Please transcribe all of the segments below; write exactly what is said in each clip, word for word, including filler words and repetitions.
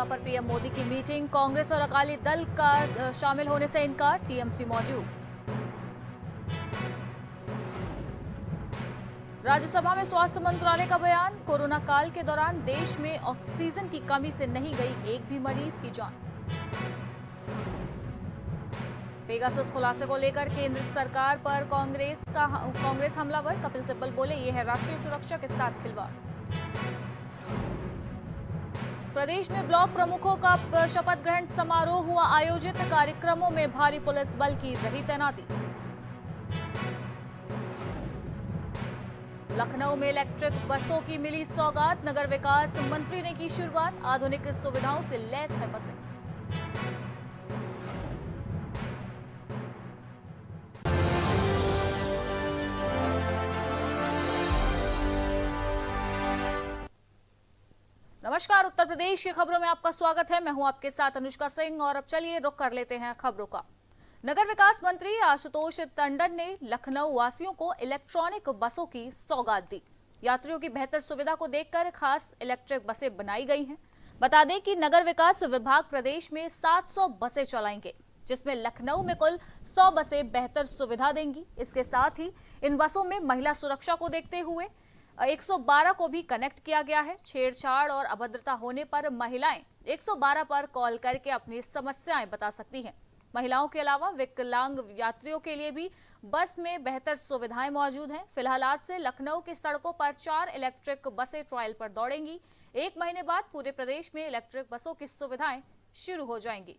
Corona पर PM Modi की meeting, Congress और अकाली दल का शामिल होने से इनकार, टीएमसी मौजूद। राज्यसभा में स्वास्थ्य मंत्रालय का बयान, कोरोना काल के दौरान देश में ऑक्सीजन की कमी से नहीं गई एक भी मरीज की जान। पेगासस खुलासे को लेकर केंद्र सरकार पर कांग्रेस का कांग्रेस हमलावर, कपिल सिब्बल बोले ये है राष्ट्रीय सुरक्षा के साथ खिलवाड़। प्रदेश में ब्लॉक प्रमुखों का शपथ ग्रहण समारोह हुआ आयोजित, कार्यक्रमों में भारी पुलिस बल की रही तैनाती। लखनऊ में इलेक्ट्रिक बसों की मिली सौगात, नगर विकास मंत्री ने की शुरुआत, आधुनिक सुविधाओं से लैस है बसें। नमस्कार, उत्तर प्रदेश की खबरों में आपका स्वागत है। मैं हूं आपके साथ अनुष्का सिंह और अब चलिए रुक कर लेते हैं खबरों का। नगर विकास मंत्री आशुतोष टंडन ने लखनऊ वासियों को इलेक्ट्रॉनिक बसों की सौगात दी। यात्रियों की बेहतर सुविधा को देखकर खास इलेक्ट्रिक बसें बनाई गई हैं। बता दें कि नगर विकास विभाग प्रदेश में सात सौ बसें चलाएंगे, जिसमें लखनऊ में कुल सौ बसें बेहतर सुविधा देंगी। इसके साथ ही इन बसों में महिला सुरक्षा को देखते हुए एक सौ बारह को भी कनेक्ट किया गया है। छेड़छाड़ और अभद्रता होने पर महिलाएं एक सौ बारह पर कॉल करके अपनी समस्याएं बता सकती हैं। महिलाओं के अलावा विकलांग यात्रियों के लिए भी बस में बेहतर सुविधाएं मौजूद हैं। फिलहाल आज से लखनऊ की सड़कों पर चार इलेक्ट्रिक बसें ट्रायल पर दौड़ेंगी। एक महीने बाद पूरे प्रदेश में इलेक्ट्रिक बसों की सुविधाएं शुरू हो जाएंगी।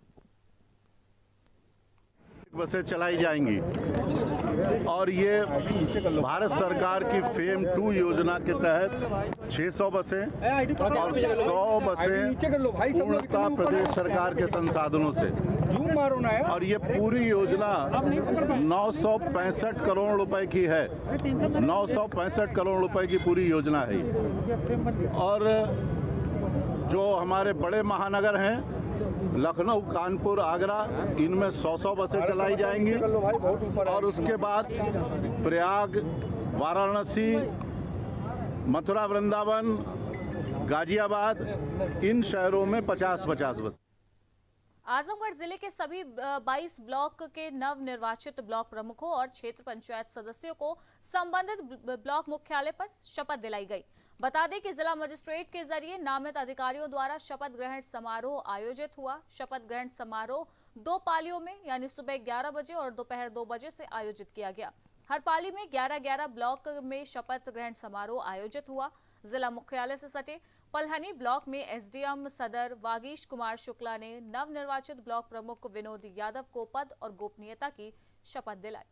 बसें चलाई जाएंगी और ये भारत सरकार की फेम टू योजना के तहत छह सौ बसें और सौ बसें पूर्णतः प्रदेश सरकार के संसाधनों से, और ये पूरी योजना नौ सौ पैंसठ करोड़ रुपए की है। नौ सौ पैंसठ करोड़ रुपए की पूरी योजना है। और जो हमारे बड़े महानगर हैं लखनऊ, कानपुर, आगरा, इनमें सौ सौ बसें चलाई जाएंगी और उसके बाद प्रयाग, वाराणसी, मथुरा, वृंदावन, गाजियाबाद, इन शहरों में पचास पचास बसें। आजमगढ़ जिले के सभी बाईस ब्लॉक के नव निर्वाचित ब्लॉक प्रमुखों और क्षेत्र पंचायत सदस्यों को संबंधित ब्लॉक मुख्यालय पर शपथ दिलाई गई। बता दें कि जिला मजिस्ट्रेट के जरिए नामित अधिकारियों द्वारा शपथ ग्रहण समारोह आयोजित हुआ। शपथ ग्रहण समारोह दो पालियों में यानी सुबह ग्यारह बजे और दोपहर दो बजे से आयोजित किया गया। हर पाली में ग्यारह ग्यारह ब्लॉक में शपथ ग्रहण समारोह आयोजित हुआ। जिला मुख्यालय से सटे पलहनी ब्लॉक में एसडीएम सदर वागीश कुमार शुक्ला ने नव निर्वाचित ब्लॉक प्रमुख विनोद यादव को पद और गोपनीयता की शपथ दिलाई।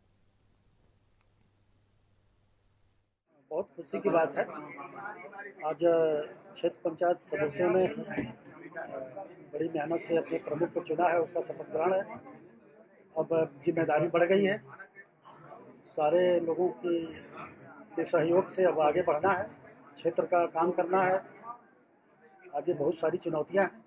बहुत खुशी की बात है, आज क्षेत्र पंचायत सदस्यों ने बड़ी मेहनत से अपने प्रमुख को चुना है, उसका शपथ ग्रहण है। अब जिम्मेदारी बढ़ गई है, सारे लोगों की के सहयोग से अब आगे बढ़ना है, क्षेत्र का काम करना है। आगे बहुत सारी चुनौतियां हैं।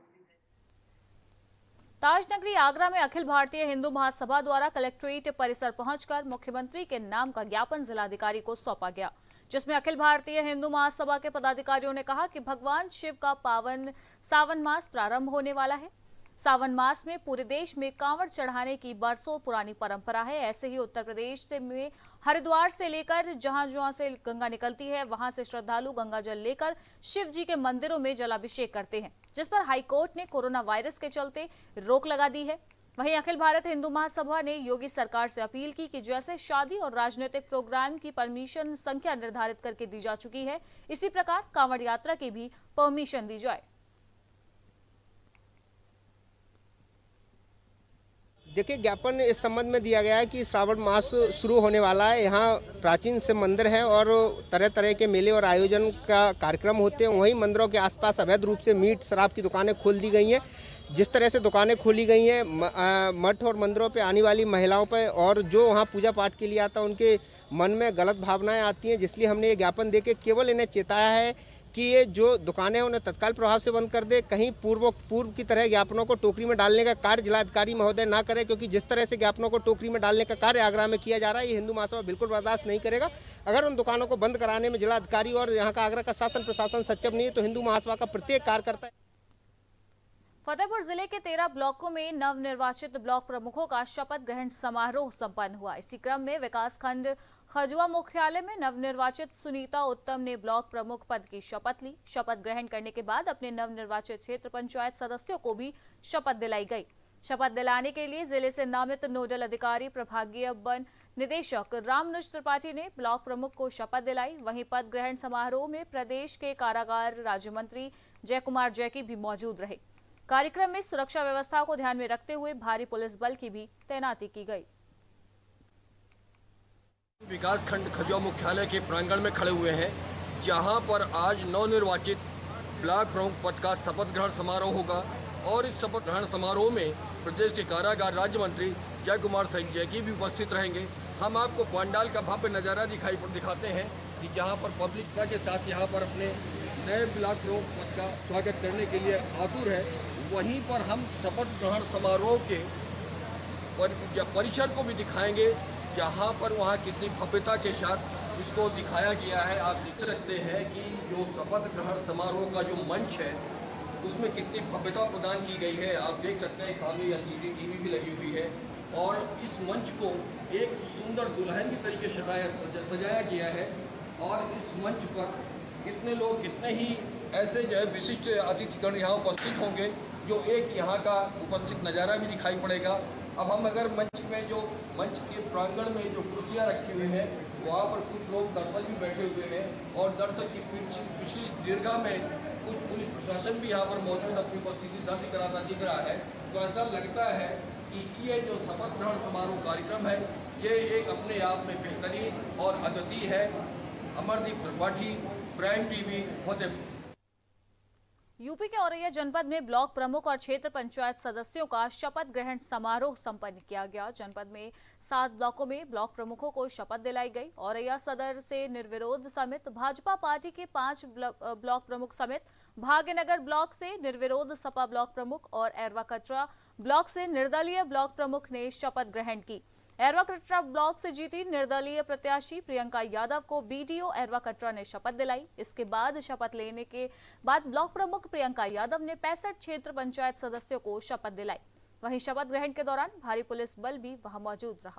ताजनगरी आगरा में अखिल भारतीय हिंदू महासभा द्वारा कलेक्ट्रेट परिसर पहुंचकर मुख्यमंत्री के नाम का ज्ञापन जिलाधिकारी को सौंपा गया, जिसमें अखिल भारतीय हिंदू महासभा के पदाधिकारियों ने कहा कि भगवान शिव का पावन सावन मास प्रारंभ होने वाला है। सावन मास में पूरे देश में कांवड़ चढ़ाने की बरसों पुरानी परंपरा है। ऐसे ही उत्तर प्रदेश में हरिद्वार से लेकर जहां जहां से गंगा निकलती है, वहां से श्रद्धालु गंगा जल लेकर शिव जी के मंदिरों में जलाभिषेक करते हैं, जिस पर हाईकोर्ट ने कोरोना वायरस के चलते रोक लगा दी है। वहीं अखिल भारत हिंदू महासभा ने योगी सरकार से अपील की कि जैसे शादी और राजनीतिक प्रोग्राम की परमिशन संख्या निर्धारित करके दी जा चुकी है, इसी प्रकार कांवड़ यात्रा की भी परमिशन दी जाए। देखिए, ज्ञापन इस संबंध में दिया गया है कि श्रावण मास शुरू होने वाला है। यहाँ प्राचीन से मंदिर हैं और तरह तरह के मेले और आयोजन का कार्यक्रम होते हैं। वहीं मंदिरों के आसपास अवैध रूप से मीट शराब की दुकानें खोल दी गई हैं। जिस तरह से दुकानें खोली गई हैं, मठ और मंदिरों पे आने वाली महिलाओं पे और जो वहाँ पूजा पाठ के लिए आता है उनके मन में गलत भावनाएं आती हैं, जिसलिए हमने ये ज्ञापन देके केवल इन्हें चेताया है कि ये जो दुकानें उन्हें तत्काल प्रभाव से बंद कर दे। कहीं पूर्व पूर्व की तरह ज्ञापनों को टोकरी में डालने का कार्य जिलाधिकारी महोदय ना करें, क्योंकि जिस तरह से ज्ञापनों को टोकरी में डालने का कार्य आगरा में किया जा रहा है, ये हिंदू महासभा बिल्कुल बर्दाश्त नहीं करेगा। अगर उन दुकानों को बंद कराने में जिलाधिकारी और यहाँ का आगरा का शासन प्रशासन सक्षम नहीं है, तो हिंदू महासभा का प्रत्येक कार्यकर्ता फतेहपुर जिले के तेरह ब्लॉकों में नवनिर्वाचित ब्लॉक प्रमुखों का शपथ ग्रहण समारोह संपन्न हुआ। इसी क्रम में विकासखंड खजुआ मुख्यालय में नवनिर्वाचित सुनीता उत्तम ने ब्लॉक प्रमुख पद की शपथ ली। शपथ ग्रहण करने के बाद अपने नवनिर्वाचित क्षेत्र पंचायत सदस्यों को भी शपथ दिलाई गई। शपथ दिलाने के लिए जिले से नामित नोडल अधिकारी प्रभागीय वन निदेशक रामनुज त्रिपाठी ने ब्लॉक प्रमुख को शपथ दिलाई। वहीं पद ग्रहण समारोह में प्रदेश के कारागार राज्य मंत्री जय कुमार जैकी भी मौजूद रहे। कार्यक्रम में सुरक्षा व्यवस्था को ध्यान में रखते हुए भारी पुलिस बल की भी तैनाती की गई। विकास खंड खजुआ मुख्यालय के प्रांगण में खड़े हुए हैं, जहां पर आज नवनिर्वाचित ब्लॉक प्रमुख पद का शपथ ग्रहण समारोह होगा और इस शपथ ग्रहण समारोह में प्रदेश के कारागार राज्य मंत्री जय कुमार जैकी भी उपस्थित रहेंगे। हम आपको पंडाल का भव्य नज़ारा दिखाई दिखाते हैं कि जहां पर पब्लिकता के साथ यहां पर अपने नए ब्लॉक प्रमुख पद का स्वागत करने के लिए आतुर है। वहीं पर हम शपथ ग्रहण समारोह के परिसर को भी दिखाएंगे, जहां पर वहां कितनी भव्यता के साथ इसको दिखाया गया है। आप देख सकते हैं कि जो शपथ ग्रहण समारोह का जो मंच है उसमें कितनी भव्यता प्रदान की गई है। आप देख सकते हैं सामने एल सी डी टीवी भी लगी हुई है और इस मंच को एक सुंदर दुल्हन की तरीके से सजाया सजाया गया है। और इस मंच पर कितने लोग कितने ही ऐसे जो है विशिष्ट अतिथिगण यहाँ उपस्थित होंगे, जो एक यहाँ का उपस्थित नज़ारा भी दिखाई पड़ेगा। अब हम अगर मंच में जो मंच के प्रांगण में जो कुर्सियाँ रखी हुई हैं वहाँ पर कुछ लोग दर्शक भी बैठे हुए हैं और दर्शक की पिछली दीर्घा में कुछ पुलिस प्रशासन भी यहाँ पर मौजूद अपनी उपस्थिति दर्ज कराता दिख रहा है। तो ऐसा लगता है कि ये जो शपथ ग्रहण समारोह कार्यक्रम है ये एक अपने आप में बेहतरीन और अद्वितीय है। Amardeep Tripathi, prime TV, Fatehpur. UP के औरैया जनपद में ब्लॉक प्रमुख और क्षेत्र पंचायत सदस्यों का शपथ ग्रहण समारोह संपन्न किया गया। जनपद में सात ब्लॉकों में ब्लॉक प्रमुखों को शपथ दिलाई गई। औरैया सदर से निर्विरोध समेत भाजपा पार्टी के पांच ब्लॉक प्रमुख समेत भाग्यनगर ब्लॉक से निर्विरोध सपा ब्लॉक प्रमुख और एरवा कटरा ब्लॉक से निर्दलीय ब्लॉक प्रमुख ने शपथ ग्रहण की। एरवा कटरा ब्लॉक से जीती निर्दलीय प्रत्याशी प्रियंका यादव को बीडीओ एरवा कटरा ने शपथ दिलाई। इसके बाद शपथ लेने के बाद ब्लॉक प्रमुख प्रियंका यादव ने पैंसठ क्षेत्र पंचायत सदस्यों को शपथ दिलाई। वहीं शपथ ग्रहण के दौरान भारी पुलिस बल भी वहां मौजूद रहा।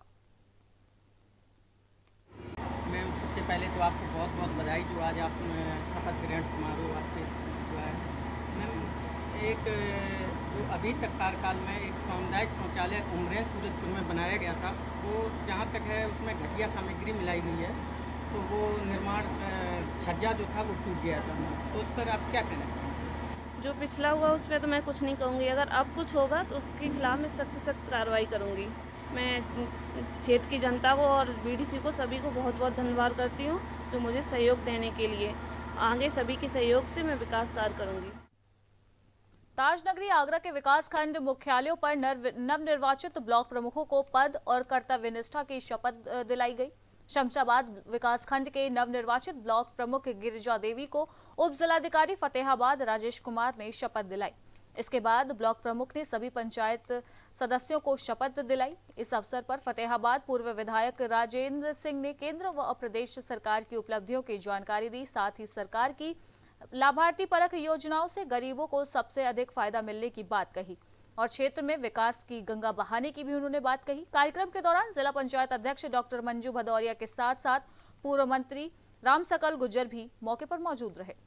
मैम, सबसे पहले तो आपको बहुत बहुत बधाई जो आज आप शपथ ग्रहण समारोह आपके हुआ है। मैम, एक जो अभी तक कार्यकाल में एक सामुदायिक शौचालय उमरे सूरजपुर में बनाया गया था, वो जहाँ तक है उसमें घटिया सामग्री मिलाई गई है, तो वो निर्माण छज्जा जो था वो टूट गया था। तो उस पर आप क्या कहना चाहेंगे? जो पिछला हुआ उस पर तो मैं कुछ नहीं कहूँगी। अगर अब कुछ होगा तो उसके खिलाफ मैं सख्त सख्त कार्रवाई करूँगी। मैं क्षेत्र की जनता को और बीडीसी को सभी को बहुत बहुत धन्यवाद करती हूँ जो मुझे सहयोग देने के लिए। आगे सभी के सहयोग से मैं विकास कार्य करूँगी। ताजनगरी आगरा के विकास खंड मुख्यालयों पर नवनिर्वाचित ब्लॉक प्रमुखों को पद और कर्तव्य निष्ठा की शपथ दिलाई गई। शमशाबाद विकास खंड के नवनिर्वाचित ब्लॉक प्रमुख गिरिजा देवी को उप जिलाधिकारी फतेहाबाद राजेश कुमार ने शपथ दिलाई। इसके बाद ब्लॉक प्रमुख ने सभी पंचायत सदस्यों को शपथ दिलाई। इस अवसर पर फतेहाबाद पूर्व विधायक राजेंद्र सिंह ने केंद्र व प्रदेश सरकार की उपलब्धियों की जानकारी दी। साथ ही सरकार की लाभार्थी परक योजनाओं से गरीबों को सबसे अधिक फायदा मिलने की बात कही और क्षेत्र में विकास की गंगा बहाने की भी उन्होंने बात कही। कार्यक्रम के दौरान जिला पंचायत अध्यक्ष डॉक्टर मंजू भदौरिया के साथ साथ पूर्व मंत्री राम सकल गुज्जर भी मौके पर मौजूद रहे।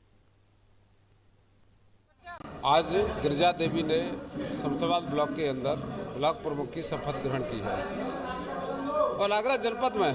आज गिरिजा देवी ने शमशाबाद ब्लॉक के अंदर ब्लॉक प्रमुख की शपथ ग्रहण की है और आगरा जनपद में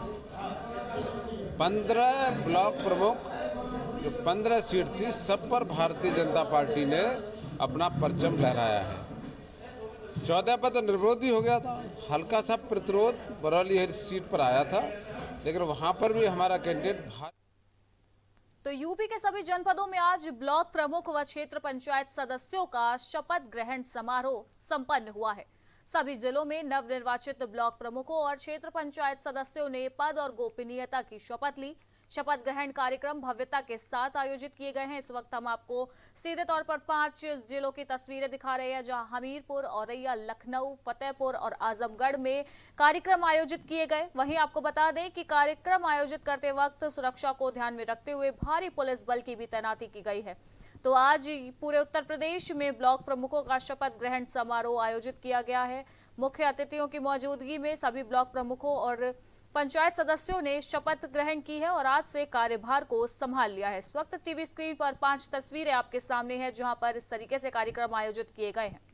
पंद्रह ब्लॉक प्रमुख जो पंद्रह सीट थी सब पर भारतीय जनता पार्टी ने अपना परचम लहराया है। चौदह पर तो निर्विरोध ही हो गया था, हल्का सा प्रतिरोध बरौली हर सीट पर आया था, लेकिन वहां पर भी हमारा कैंडिडेट भारी। तो यूपी के सभी जनपदों में आज ब्लॉक प्रमुख व क्षेत्र पंचायत सदस्यों का शपथ ग्रहण समारोह संपन्न हुआ है। सभी जिलों में नवनिर्वाचित ब्लॉक प्रमुखों और क्षेत्र पंचायत सदस्यों ने पद और गोपनीयता की शपथ ली। शपथ ग्रहण कार्यक्रम भव्यता के साथ आयोजित किए गए हैं। इस वक्त हम आपको सीधे तौर पर पांच जिलों की तस्वीरें दिखा रहे हैं, जहां हमीरपुर, औरैया, लखनऊ, फतेहपुर और आजमगढ़ में कार्यक्रम आयोजित किए गए। वहीं आपको बता दें कि कार्यक्रम आयोजित करते वक्त सुरक्षा को ध्यान में रखते हुए भारी पुलिस बल की भी तैनाती की गई है। तो आज पूरे उत्तर प्रदेश में ब्लॉक प्रमुखों का शपथ ग्रहण समारोह आयोजित किया गया है। मुख्य अतिथियों की मौजूदगी में सभी ब्लॉक प्रमुखों और पंचायत सदस्यों ने शपथ ग्रहण की है और आज से कार्यभार को संभाल लिया है। इस वक्त टीवी स्क्रीन पर पांच तस्वीरें आपके सामने हैं जहां पर इस तरीके से कार्यक्रम आयोजित किए गए हैं।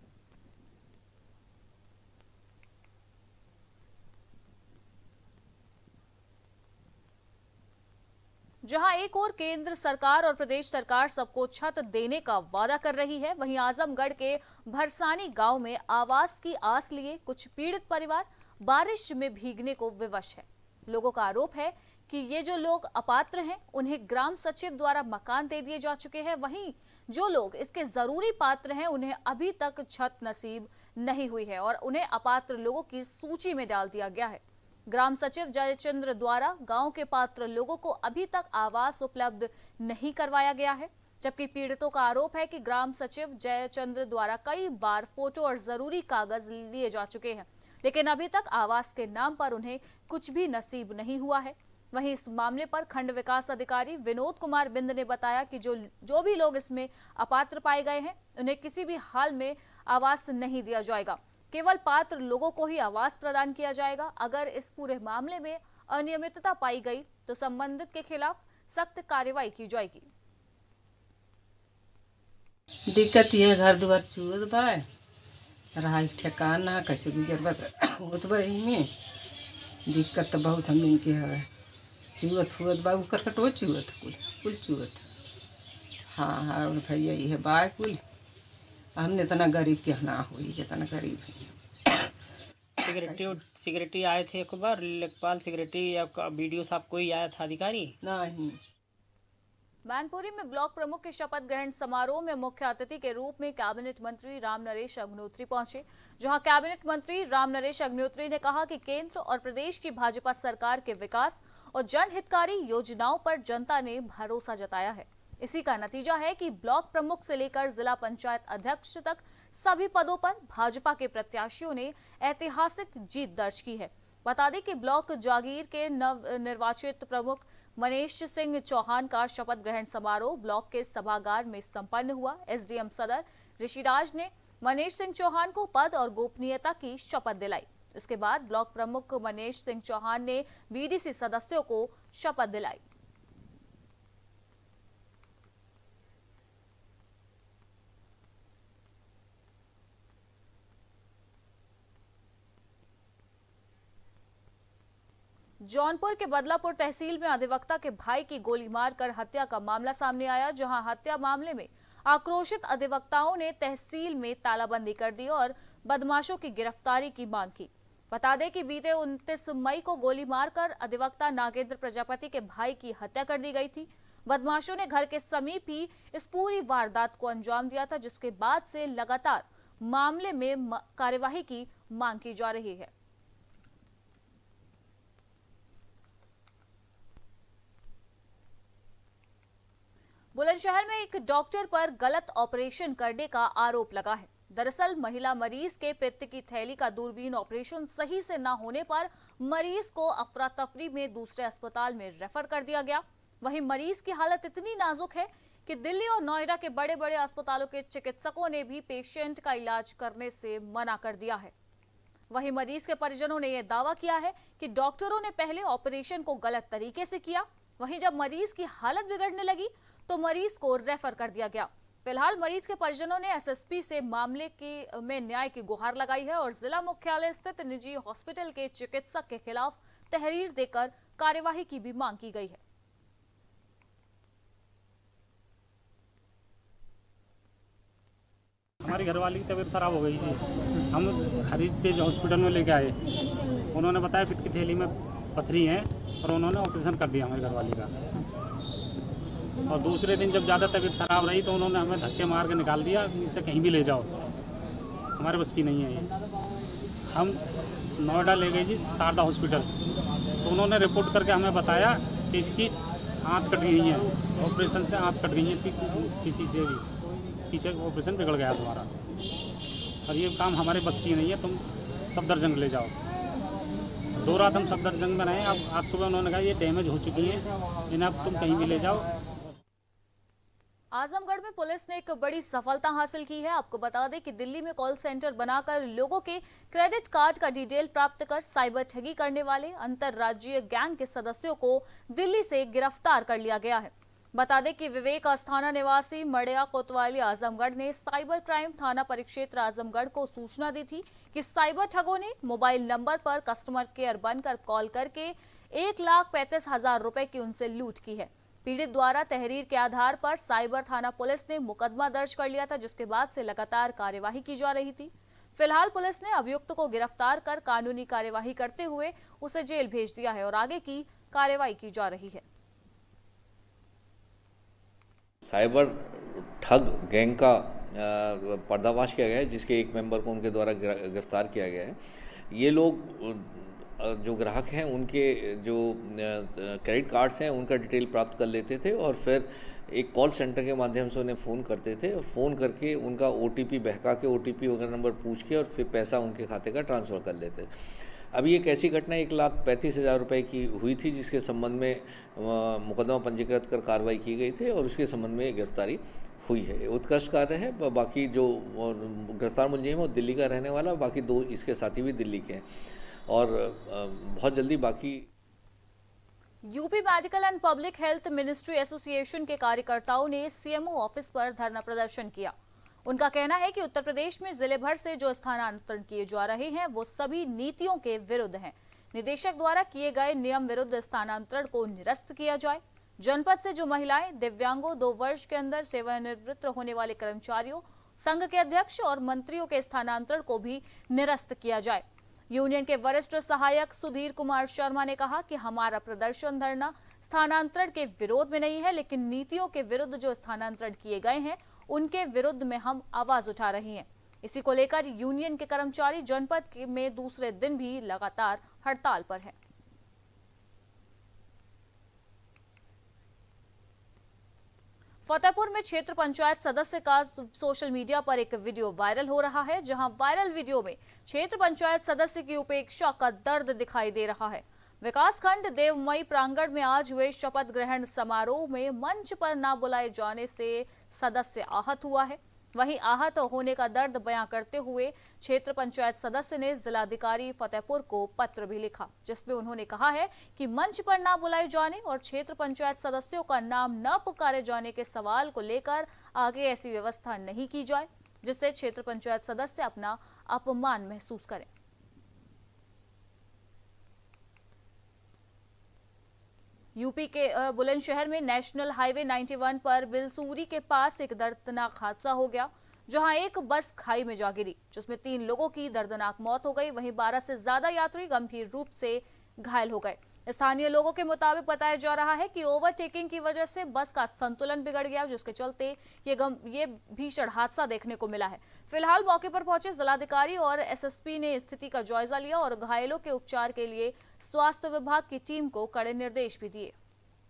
जहां एक और केंद्र सरकार और प्रदेश सरकार सबको छत देने का वादा कर रही है, वहीं आजमगढ़ के भरसानी गांव में आवास की आस लिए कुछ पीड़ित परिवार बारिश में भीगने को विवश है। लोगों का आरोप है कि ये जो लोग अपात्र हैं उन्हें ग्राम सचिव द्वारा मकान दे दिए जा चुके हैं, वहीं जो लोग इसके जरूरी पात्र हैं उन्हें अभी तक छत नसीब नहीं हुई है और उन्हें अपात्र लोगों की सूची में डाल दिया गया है। ग्राम सचिव जयचंद्र द्वारा गांव के पात्र लोगों को अभी तक आवास उपलब्ध नहीं करवाया गया है, जबकि पीड़ितों का आरोप है कि ग्राम सचिव जयचंद्र द्वारा कई बार फोटो और जरूरी कागज लिए जा चुके हैं, लेकिन अभी तक आवास के नाम पर उन्हें कुछ भी नसीब नहीं हुआ है। वहीं इस मामले पर खंड विकास अधिकारी विनोद कुमार बिंद ने बताया कि जो जो भी लोग इसमें अपात्र पाए गए हैं उन्हें किसी भी हाल में आवास नहीं दिया जाएगा, केवल पात्र लोगों को ही आवास प्रदान किया जाएगा। अगर इस पूरे मामले में अनियमितता पाई गई तो संबंधित के खिलाफ सख्त कार्रवाई की जाएगी। दिक्कत ये घर दुआर चूत बा, रहा ठेकाना कैसे गुजर बस होत बा, में दिक्कत तो बहुत हम इनके है। चूत हुत बा उकर कटो चूत कुल कुल चूत। हाँ हाँ भैया ये बा कुल हमने इतना गरीब के ना हुई जितना गरीब है। सिक्योरिटी सिक्योरिटी आए थे एक बार, लेखपाल सिक्योरिटी या वीडियो साहब कोई आया था अधिकारी नहीं। मैनपुरी में ब्लॉक प्रमुख के शपथ ग्रहण समारोह में मुख्य अतिथि के रूप में कैबिनेट मंत्री राम नरेश अग्निहोत्री पहुंचे, जहां कैबिनेट मंत्री राम नरेश अग्निहोत्री ने कहा कि केंद्र और प्रदेश की भाजपा सरकार के विकास और जनहितकारी योजनाओं पर जनता ने भरोसा जताया है। इसी का नतीजा है कि ब्लॉक प्रमुख से लेकर जिला पंचायत अध्यक्ष तक सभी पदों पर भाजपा के प्रत्याशियों ने ऐतिहासिक जीत दर्ज की है। बता दें कि ब्लॉक जागीर के नव निर्वाचित प्रमुख मनीष सिंह चौहान का शपथ ग्रहण समारोह ब्लॉक के सभागार में संपन्न हुआ। एसडीएम सदर ऋषिराज ने मनीष सिंह चौहान को पद और गोपनीयता की शपथ दिलाई। इसके बाद ब्लॉक प्रमुख मनीष सिंह चौहान ने बीडीसी सदस्यों को शपथ दिलाई। जौनपुर के बदलापुर तहसील में अधिवक्ता के भाई की गोली मारकर हत्या का मामला सामने आया, जहां हत्या मामले में आक्रोशित अधिवक्ताओं ने तहसील में तालाबंदी कर दी और बदमाशों की गिरफ्तारी की मांग की। बता दें कि बीते उनतीस मई को गोली मारकर अधिवक्ता नागेंद्र प्रजापति के भाई की हत्या कर दी गई थी। बदमाशों ने घर के समीप ही इस पूरी वारदात को अंजाम दिया था, जिसके बाद से लगातार मामले में कार्यवाही की मांग की जा रही है। बुलंदशहर में एक डॉक्टर पर गलत ऑपरेशन करने का आरोप लगा है। दरअसल महिला मरीज के पित्त की थैली का दूरबीन ऑपरेशन सही से न होने पर मरीज को अफरा तफरी में दूसरे अस्पताल में रेफर कर दिया गया। वहीं मरीज की हालत इतनी नाजुक है कि दिल्ली और नोएडा के बड़े बड़े अस्पतालों के चिकित्सकों ने भी पेशेंट का इलाज करने से मना कर दिया है। वहीं मरीज के परिजनों ने यह दावा किया है कि डॉक्टरों ने पहले ऑपरेशन को गलत तरीके से किया, वहीं जब मरीज की हालत बिगड़ने लगी तो मरीज को रेफर कर दिया गया। फिलहाल मरीज के परिजनों ने एसएसपी से मामले की में न्याय की गुहार लगाई है और जिला मुख्यालय स्थित निजी हॉस्पिटल के चिकित्सक के खिलाफ तहरीर देकर कार्यवाही की भी मांग की गई है। हमारी घरवाली की तबीयत खराब हो गई थी, हम हरीज तेज हॉस्पिटल में लेके आए। उन्होंने बताया पित्त की थैली में पथरी है और उन्होंने ऑपरेशन कर दिया हमारी घरवाली का। और दूसरे दिन जब ज़्यादा तबीयत खराब रही तो उन्होंने हमें धक्के मार के निकाल दिया, इसे कहीं भी ले जाओ, हमारे बस की नहीं है ये। हम नोएडा ले गए जी शारदा हॉस्पिटल, तो उन्होंने रिपोर्ट करके हमें बताया कि इसकी आँत कट गई है, ऑपरेशन से आँत कट गई है इसकी, किसी से भी पीछे ऑपरेशन बिगड़ गया तुम्हारा और ये काम हमारे बस की नहीं है, तुम सफदरजंग ले जाओ। दो रात हम सफदरजंग में रहे। अब आज सुबह उन्होंने कहा ये डैमेज हो चुकी है, इन्हें अब तुम कहीं भी ले जाओ। आजमगढ़ में पुलिस ने एक बड़ी सफलता हासिल की है। आपको बता दें कि दिल्ली में कॉल सेंटर बनाकर लोगों के क्रेडिट कार्ड का डिटेल प्राप्त कर साइबर ठगी करने वाले अंतर्राज्यीय गैंग के सदस्यों को दिल्ली से गिरफ्तार कर लिया गया है। बता दें कि विवेक अस्थाना निवासी मड़िया कोतवाली आजमगढ़ ने साइबर क्राइम थाना परिक्षेत्र आजमगढ़ को सूचना दी थी कि साइबर ठगों ने मोबाइल नंबर पर कस्टमर केयर बनकर कॉल करके एक लाख पैंतीस हजार रुपए की उनसे लूट की है। पीड़ित द्वारा तहरीर के आधार पर साइबर थाना पुलिस ने मुकदमा दर्ज कर लिया था, जिसके बाद से लगातार कार्यवाही की जा रही थी। फिलहाल पुलिस ने अभियुक्त को गिरफ्तार कर कानूनी कार्यवाही करते हुए उसे जेल भेज दिया है और आगे की कार्यवाही की जा रही है। साइबर ठग गैंग का पर्दाफाश किया गया है, जिसके एक मेंबर को उनके द्वारा गिरफ्तार किया गया है। ये लोग जो ग्राहक हैं उनके जो क्रेडिट कार्ड्स हैं उनका डिटेल प्राप्त कर लेते थे और फिर एक कॉल सेंटर के माध्यम से उन्हें फ़ोन करते थे और फ़ोन करके उनका ओटीपी बहका के ओटीपी वगैरह नंबर पूछ के और फिर पैसा उनके खाते का ट्रांसफ़र कर लेते थे। अभी एक ऐसी घटना एक लाख पैंतीस हज़ार रुपये की हुई थी, जिसके संबंध में मुकदमा पंजीकृत कर कार्रवाई की गई थी और उसके संबंध में गिरफ्तारी हुई है। उत्कृष्ट कार्य है। बाकी जो गिरफ्तार मुलजिम है वो दिल्ली का रहने वाला, बाकी दो इसके साथी भी दिल्ली के हैं और बहुत जल्दी बाकी। UP medical and public health ministry association के कार्यकर्ताओं ने सीएमओ ऑफिस पर धरना प्रदर्शन किया। उनका कहना है कि उत्तर प्रदेश में जिले भर से जो स्थानांतरण किए जा रहे हैं वो सभी नीतियों के विरुद्ध हैं। निदेशक द्वारा किए गए नियम विरुद्ध स्थानांतरण को निरस्त किया जाए। जनपद से जो महिलाएं, दिव्यांगों, दो वर्ष के अंदर सेवानिवृत्त होने वाले कर्मचारियों, संघ के अध्यक्ष और मंत्रियों के स्थानांतरण को भी निरस्त किया जाए। यूनियन के वरिष्ठ सहायक सुधीर कुमार शर्मा ने कहा कि हमारा प्रदर्शन धरना स्थानांतरण के विरोध में नहीं है, लेकिन नीतियों के विरुद्ध जो स्थानांतरण किए गए हैं उनके विरुद्ध में हम आवाज उठा रहे हैं। इसी को लेकर यूनियन के कर्मचारी जनपद में दूसरे दिन भी लगातार हड़ताल पर हैं। फतेहपुर में क्षेत्र पंचायत सदस्य का सोशल मीडिया पर एक वीडियो वायरल हो रहा है, जहां वायरल वीडियो में क्षेत्र पंचायत सदस्य की उपेक्षा का दर्द दिखाई दे रहा है। विकासखंड देवमई प्रांगण में आज हुए शपथ ग्रहण समारोह में मंच पर न बुलाए जाने से सदस्य आहत हुआ है। वहीं आहत होने का दर्द बयां करते हुए क्षेत्र पंचायत सदस्य ने जिलाधिकारी फतेहपुर को पत्र भी लिखा, जिसमें उन्होंने कहा है कि मंच पर ना बुलाए जाने और क्षेत्र पंचायत सदस्यों का नाम न पुकारे जाने के सवाल को लेकर आगे ऐसी व्यवस्था नहीं की जाए जिससे क्षेत्र पंचायत सदस्य अपना अपमान महसूस करें। यूपी के बुलंदशहर में नेशनल हाईवे इक्यानवे पर बिलसूरी के पास एक दर्दनाक हादसा हो गया, जहां एक बस खाई में जा गिरी, जिसमें तीन लोगों की दर्दनाक मौत हो गई। वहीं बारह से ज्यादा यात्री गंभीर रूप से घायल हो गए। स्थानीय लोगों के मुताबिक बताया जा रहा है कि ओवरटेकिंग की वजह से बस का संतुलन बिगड़ गया, जिसके चलते ये गम ये भीषण हादसा देखने को मिला है। फिलहाल मौके पर पहुंचे जिलाधिकारी और एसएसपी ने स्थिति का जायजा लिया और घायलों के उपचार के लिए स्वास्थ्य विभाग की टीम को कड़े निर्देश भी दिए।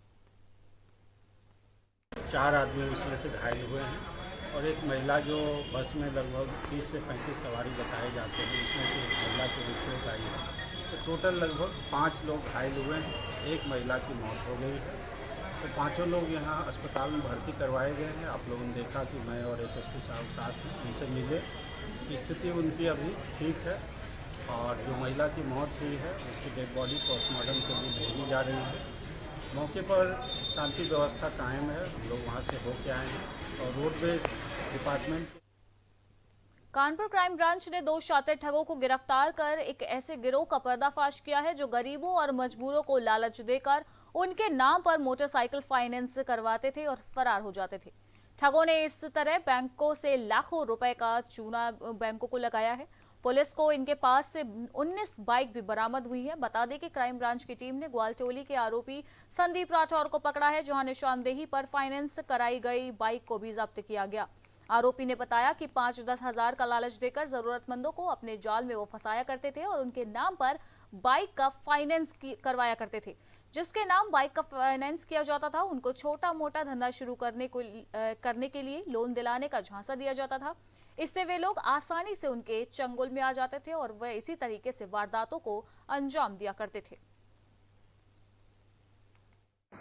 चार आदमी इसमें से घायल हुए हैं और एक महिला जो बस में लगभग तीस से पैंतीस सवारी बताए जाते हैं, इसमें से एक महिला को चोट आई है। तो टोटल लगभग पाँच लोग घायल हुए हैं, एक महिला की मौत हो गई है। तो पांचों लोग यहाँ अस्पताल में भर्ती करवाए गए हैं। आप लोगों ने देखा कि मैं और एसएसपी साहब साथ उनसे मिले, स्थिति उनकी अभी ठीक है और जो महिला की मौत हुई है उसकी डेड बॉडी पोस्टमार्टम के लिए भेजी जा रही है। मौके पर शांति व्यवस्था कायम है, हम लोग वहाँ से होके आए हैं और roadways department. Kanpur crime branch ने दो शातिर ठगों को गिरफ्तार कर एक ऐसे गिरोह का पर्दाफाश किया है जो गरीबों और मजबूरों को लालच देकर उनके नाम पर मोटरसाइकिल फाइनेंस करवाते थे और फरार हो जाते थे। ठगों ने इस तरह बैंकों से लाखों रुपए का चूना बैंकों को लगाया है। पुलिस को इनके पास से उन्नीस बाइक भी बरामद हुई है। बता दें कि क्राइम ब्रांच की टीम ने ग्वालटोली के आरोपी संदीप राठौर को पकड़ा है, जहां निशानदेही पर फाइनेंस कराई गई बाइक को भी जब्त किया गया। आरोपी ने बताया कि पांच दस हजार का लालच देकर जरूरतमंदों को अपने जाल में वो फंसाया करते थे और उनके नाम पर बाइक का फाइनेंस करवाया करते थे। जिसके नाम बाइक का फाइनेंस किया जाता था उनको छोटा मोटा धंधा शुरू करने को करने के लिए लोन दिलाने का झांसा दिया जाता था। इससे वे लोग आसानी से उनके चंगुल में आ जाते थे और वह इसी तरीके से वारदातों को अंजाम दिया करते थे।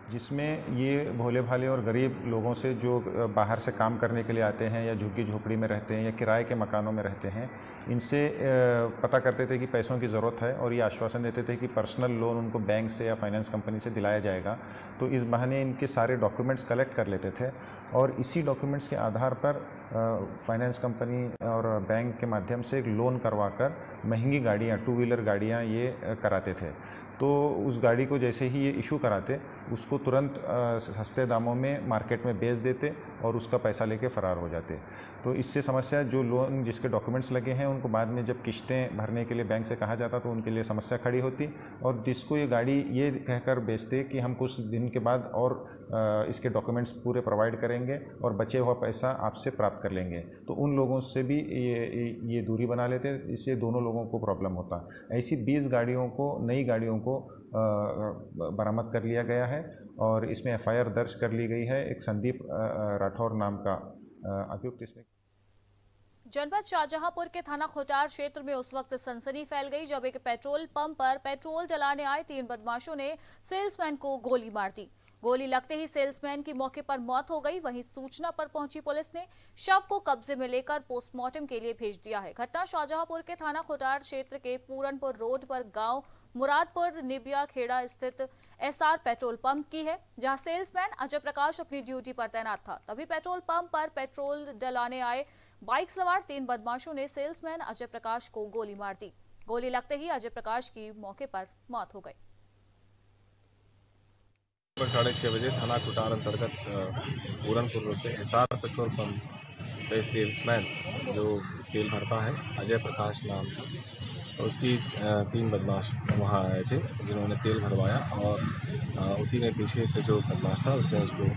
जिसमें ये भोले भाले और गरीब लोगों से जो बाहर से काम करने के लिए आते हैं या झुग्गी झोपड़ी में रहते हैं या किराए के मकानों में रहते हैं, इनसे पता करते थे कि पैसों की ज़रूरत है और ये आश्वासन देते थे कि पर्सनल लोन उनको बैंक से या फाइनेंस कंपनी से दिलाया जाएगा। तो इस बहाने इनके सारे डॉक्यूमेंट्स कलेक्ट कर लेते थे और इसी डॉक्यूमेंट्स के आधार पर फाइनेंस कंपनी और बैंक के माध्यम से एक लोन करवा कर महंगी गाड़ियाँ, टू व्हीलर गाड़ियाँ ये कराते थे। तो उस गाड़ी को जैसे ही ये इशू कराते, उसको तुरंत सस्ते दामों में मार्केट में बेच देते और उसका पैसा लेके फ़रार हो जाते। तो इससे समस्या, जो लोन जिसके डॉक्यूमेंट्स लगे हैं उनको बाद में जब किस्तें भरने के लिए बैंक से कहा जाता तो उनके लिए समस्या खड़ी होती, और जिसको ये गाड़ी ये कहकर बेचते कि हम कुछ दिन के बाद और इसके डॉक्यूमेंट्स पूरे प्रोवाइड करेंगे और बचे हुआ पैसा आपसे प्राप्त कर लेंगे। तो उन लोगों से भी ये ये दूरी बना लेते, इससे दोनों लोगों को प्रॉब्लम होता। ऐसी बीस गाड़ियों को, नई गाड़ियों को बरामद कर लिया गया है और इसमें एफ आई आर दर्ज कर ली गई है। एक संदीप राठौर नाम का अभियुक्त इसमें। जनपद शाहजहांपुर के थाना खोटार क्षेत्र में उस वक्त सनसनी फैल गई जब एक पेट्रोल पंप पर पेट्रोल जलाने आए तीन बदमाशों ने सेल्समैन को गोली मार दी। गोली लगते ही सेल्समैन की मौके पर मौत हो गई। वहीं सूचना पर पहुंची पुलिस ने शव को कब्जे में लेकर पोस्टमार्टम के लिए भेज दिया है। घटना शाहजहांपुर के थाना खोटार क्षेत्र के पूरनपुर रोड पर गांव मुरादपुर निबिया खेड़ा स्थित एसआर पेट्रोल पंप की है, जहां सेल्समैन अजय प्रकाश अपनी ड्यूटी पर तैनात था। तभी पेट्रोल पंप पर पेट्रोल डलाने आए बाइक सवार तीन बदमाशों ने सेल्समैन अजय प्रकाश को गोली मार दी। गोली लगते ही अजय प्रकाश की मौके पर मौत हो गई। साढ़े छः बजे थाना खोटार अंतर्गत पूरनपुर रोड पे एसआर पेट्रोल पंप पे सेल्समैन जो तेल भरता है अजय प्रकाश नाम था, तो उसकी तीन बदमाश वहाँ आए थे जिन्होंने तेल भरवाया और उसी ने पीछे से जो बदमाश था उसने उसको।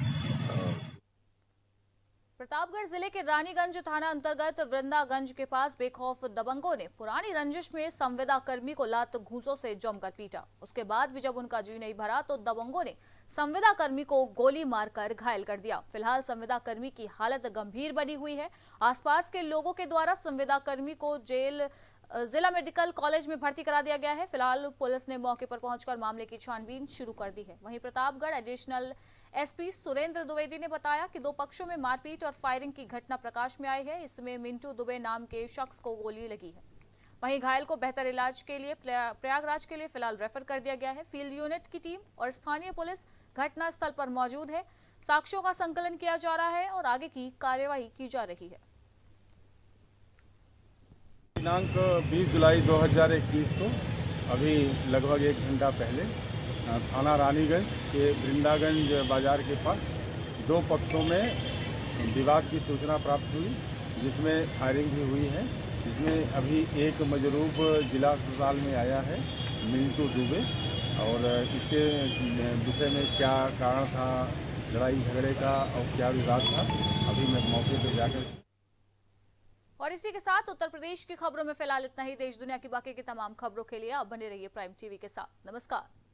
प्रतापगढ़ जिले के रानीगंज थाना अंतर्गत वृंदागंज के पास बेखौफ दबंगों ने पुरानी रंजिश में संविदा कर्मी को लात घूंसों से जमकर पीटा। उसके बाद भी जब उनका जी नहीं भरा तो दबंगों ने संविदा कर्मी को गोली मारकर घायल कर दिया। फिलहाल संविदा कर्मी की हालत गंभीर बनी हुई है। आसपास के लोगों के द्वारा संविदा कर्मी को जेल जिला मेडिकल कॉलेज में भर्ती करा दिया गया है। फिलहाल पुलिस ने मौके पर पहुंचकर मामले की छानबीन शुरू कर दी है। वहीं प्रतापगढ़ एडिशनल एसपी सुरेंद्र द्विवेदी ने बताया कि दो पक्षों में मारपीट और फायरिंग की घटना प्रकाश में आई है। इसमें मिंटू दुबे नाम के शख्स को गोली लगी है। वहीं घायल को बेहतर इलाज के लिए प्रयागराज के लिए फिलहाल रेफर कर दिया गया है। फील्ड यूनिट की टीम और स्थानीय पुलिस घटना स्थल पर मौजूद है। साक्ष्यों का संकलन किया जा रहा है और आगे की कार्यवाही की जा रही है। दिनांक बीस जुलाई दो हज़ार इक्कीस को अभी लगभग एक घंटा पहले थाना रानीगंज के वृंदागंज बाजार के पास दो पक्षों में विवाद की सूचना प्राप्त हुई, जिसमें फायरिंग भी हुई है। जिसमें अभी एक मजरूब जिला अस्पताल में आया है, मिंटू दुबे, और इसके विषय में क्या कारण था लड़ाई झगड़े का और क्या विवाद था, अभी मैं मौके पर जाकर। और इसी के साथ उत्तर प्रदेश की खबरों में फिलहाल इतना ही। देश दुनिया की बाकी की तमाम खबरों के लिए आप बने रहिए प्राइम टीवी के साथ। नमस्कार।